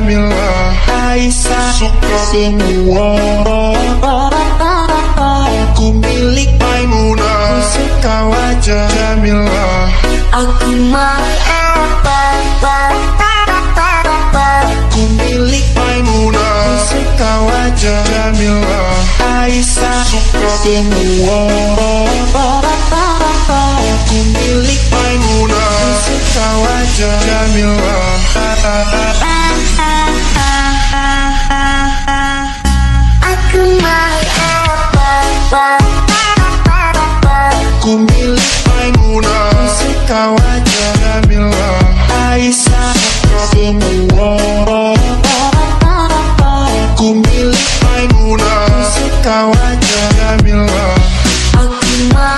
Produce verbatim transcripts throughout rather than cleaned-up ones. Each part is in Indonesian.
Jamilah, Aisyah suka semua. Aku milik Maimunah, suka wajah Jamilah. Aku mau Aku milik Maimunah, suka wajah Jamilah. Aisyah Suka semua. Aku milik Maimunah, suka wajah Jamilah. Aku mau Aku milik Maimunah, suka wajah Jamilah. Aisyah semua. Aku milik Maimunah, suka wajah Jamilah. Aku mau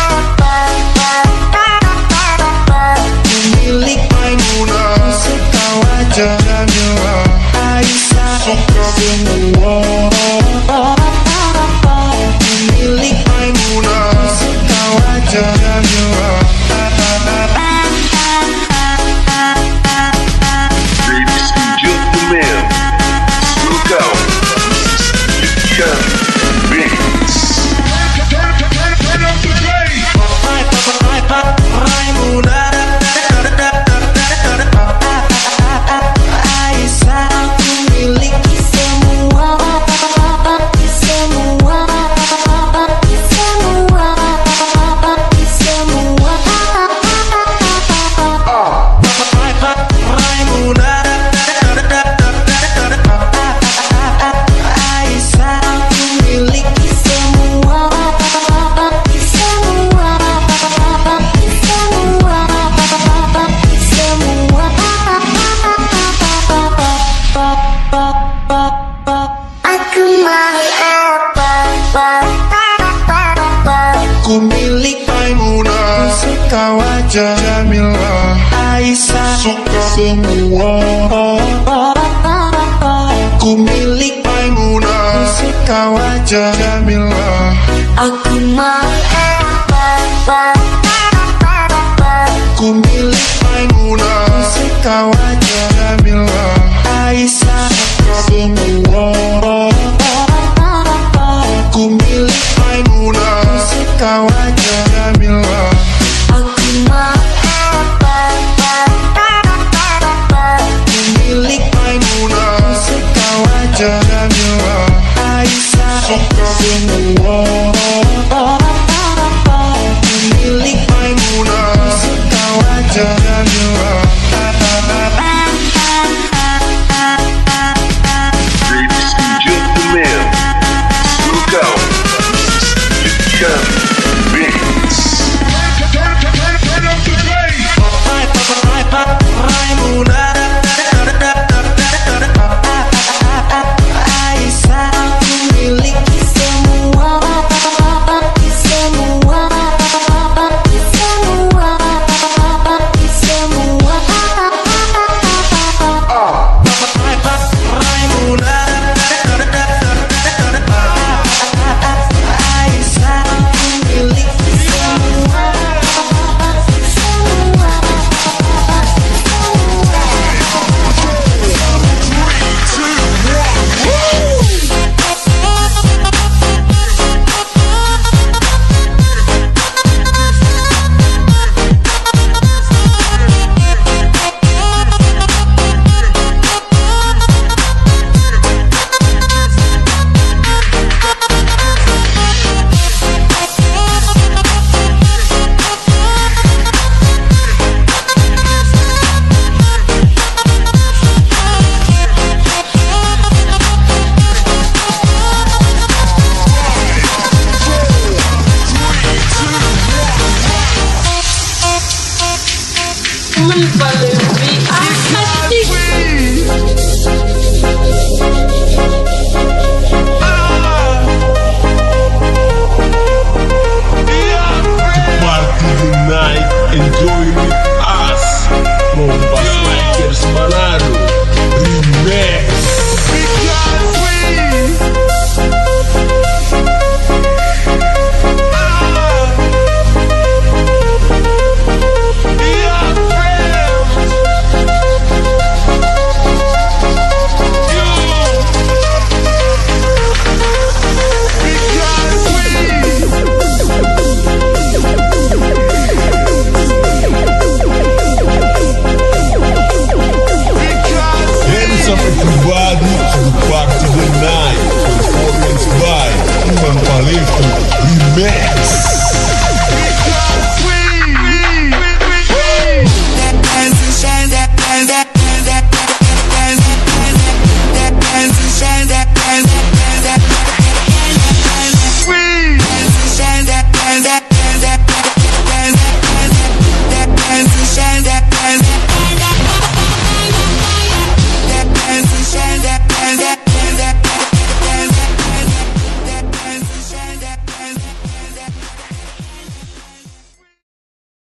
Aku milik Maimunah, suka wajah Jamilah. Aisyah Suka semua. Aku milik Maimunah, suka wajah Jamilah. Ladies and gentlemen, welcome. Young Beats. Aisyah aku miliki semua. Semua. Semua. Semua. Aisyah aku miliki semua. Semua. Semua. Aku mau Aku milik Maimunah, suka wajah Jamilah. Aisyah Suka semua. Aku milik Maimunah, suka wajah Jamilah. Aku mau Aku milik Maimunah, suka wajah Jamilah. Aisyah semua. Aku milik Maimunah, suka wajah Jamilah. Aku mau Aku milik Maimunah, suka wajah Jamilah. Aisyah Suka semua.